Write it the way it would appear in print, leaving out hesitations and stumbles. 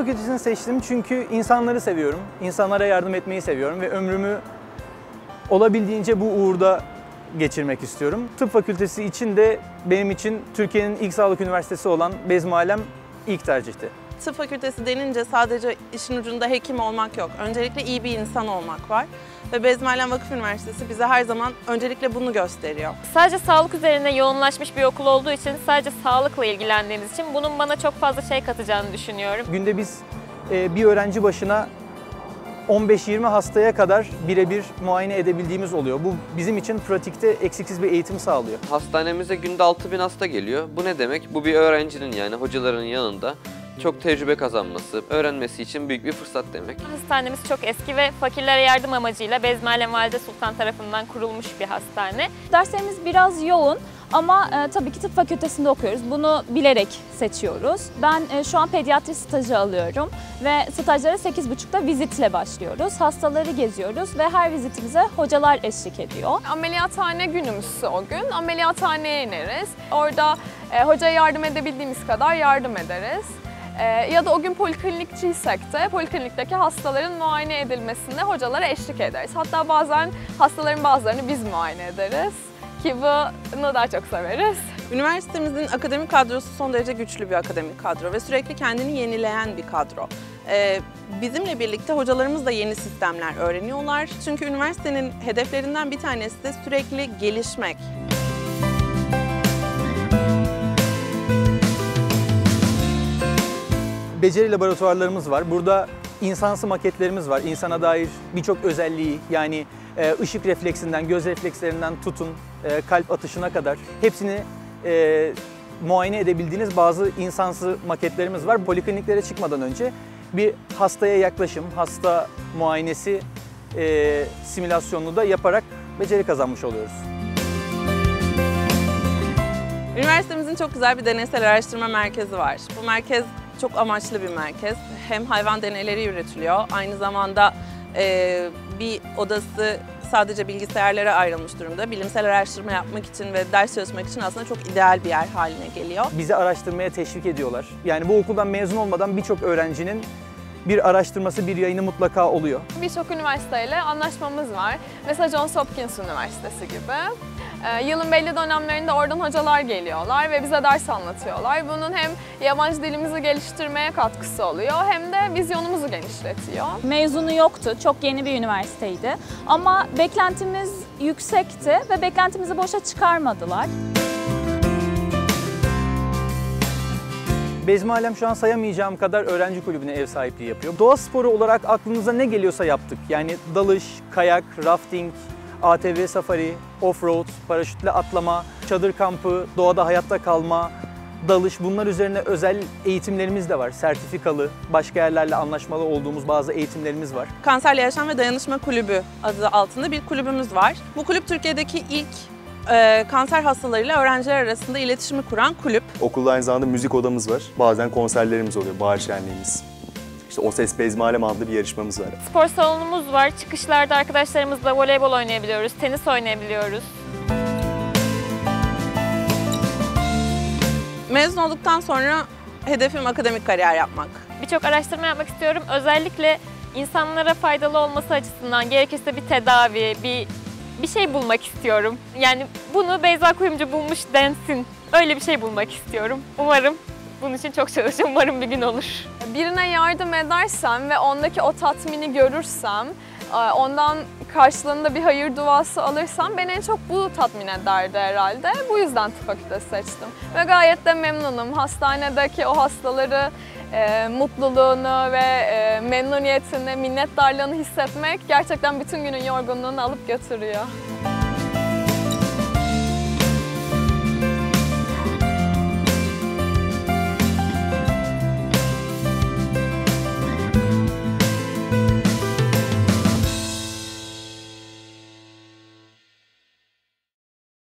fakültesini seçtim çünkü insanları seviyorum. İnsanlara yardım etmeyi seviyorum ve ömrümü olabildiğince bu uğurda geçirmek istiyorum. Tıp fakültesi için de benim için Türkiye'nin ilk sağlık üniversitesi olan Bezmi ilk tercihti. Tıp fakültesi denince sadece işin ucunda hekim olmak yok. Öncelikle iyi bir insan olmak var. Ve Bezmi Vakıf Üniversitesi bize her zaman öncelikle bunu gösteriyor. Sadece sağlık üzerine yoğunlaşmış bir okul olduğu için, sadece sağlıkla ilgilendiğimiz için bunun bana çok fazla şey katacağını düşünüyorum. Günde biz bir öğrenci başına 15-20 hastaya kadar birebir muayene edebildiğimiz oluyor. Bu bizim için pratikte eksiksiz bir eğitim sağlıyor. Hastanemize günde 6000 hasta geliyor. Bu ne demek? Bu bir öğrencinin, yani hocaların yanında çok tecrübe kazanması, öğrenmesi için büyük bir fırsat demek. Hastanemiz çok eski ve fakirlere yardım amacıyla Bezmi Valide Sultan tarafından kurulmuş bir hastane. Derslerimiz biraz yoğun ama tabii ki tıp fakültesinde okuyoruz. Bunu bilerek seçiyoruz. Ben şu an pediatri stajı alıyorum ve stajlara 8.30'da vizitle başlıyoruz. Hastaları geziyoruz ve her vizitimize hocalar eşlik ediyor. Ameliyathane günümüzse o gün ameliyathaneye ineriz. Orada hocaya yardım edebildiğimiz kadar yardım ederiz. Ya da o gün poliklinikçiysek de poliklinikteki hastaların muayene edilmesinde hocalara eşlik ederiz. Hatta bazen hastaların bazılarını biz muayene ederiz ki bunu daha çok severiz. Üniversitemizin akademik kadrosu son derece güçlü bir akademik kadro ve sürekli kendini yenileyen bir kadro. Bizimle birlikte hocalarımız da yeni sistemler öğreniyorlar. Çünkü üniversitenin hedeflerinden bir tanesi de sürekli gelişmek. Beceri laboratuvarlarımız var. Burada insansı maketlerimiz var. İnsana dair birçok özelliği, yani ışık refleksinden, göz reflekslerinden tutun, kalp atışına kadar hepsini muayene edebildiğiniz bazı insansı maketlerimiz var. Polikliniklere çıkmadan önce bir hastaya yaklaşım, hasta muayenesi simülasyonunu da yaparak beceri kazanmış oluyoruz. Üniversitemizin çok güzel bir deneysel araştırma merkezi var. Bu merkez çok amaçlı bir merkez. Hem hayvan deneyleri üretiliyor, aynı zamanda bir odası sadece bilgisayarlara ayrılmış durumda. Bilimsel araştırma yapmak için ve ders çalışmak için aslında çok ideal bir yer haline geliyor. Bizi araştırmaya teşvik ediyorlar. Yani bu okuldan mezun olmadan birçok öğrencinin bir araştırması, bir yayını mutlaka oluyor. Birçok üniversiteyle anlaşmamız var. Mesela Johns Hopkins Üniversitesi gibi. Yılın belli dönemlerinde oradan hocalar geliyorlar ve bize ders anlatıyorlar. Bunun hem yabancı dilimizi geliştirmeye katkısı oluyor hem de vizyonumuzu genişletiyor. Mezunu yoktu, çok yeni bir üniversiteydi ama beklentimiz yüksekti ve beklentimizi boşa çıkarmadılar. Bezmi şu an sayamayacağım kadar öğrenci kulübüne ev sahipliği yapıyor. Doğa sporu olarak aklınıza ne geliyorsa yaptık. Yani dalış, kayak, rafting, ATV safari, off-road, paraşütle atlama, çadır kampı, doğada hayatta kalma, dalış, bunlar üzerine özel eğitimlerimiz de var. Sertifikalı, başka yerlerle anlaşmalı olduğumuz bazı eğitimlerimiz var. Kanserle Yaşam ve Dayanışma Kulübü adı altında bir kulübümüz var. Bu kulüp Türkiye'deki ilk kanser hastalarıyla öğrenciler arasında iletişimi kuran kulüp. Okulda aynı zamanda müzik odamız var. Bazen konserlerimiz oluyor, bahar şenliğimiz. İşte O Ses Bezmi adlı bir yarışmamız var. Spor salonumuz var. Çıkışlarda arkadaşlarımızla voleybol oynayabiliyoruz, tenis oynayabiliyoruz. Mezun olduktan sonra hedefim akademik kariyer yapmak. Birçok araştırma yapmak istiyorum. Özellikle insanlara faydalı olması açısından gerekirse bir tedavi, bir şey bulmak istiyorum. Yani bunu Beyza Kuyumcu bulmuş densin. Öyle bir şey bulmak istiyorum. Umarım bunun için çok çalışacağım. Umarım bir gün olur. Birine yardım edersem ve ondaki o tatmini görürsem, ondan karşılığında bir hayır duası alırsam beni en çok bu tatmin ederdi herhalde. Bu yüzden tıp fakültesi seçtim. Ve gayet de memnunum. Hastanedeki o hastaları mutluluğunu ve memnuniyetini, minnettarlığını hissetmek gerçekten bütün günün yorgunluğunu alıp götürüyor.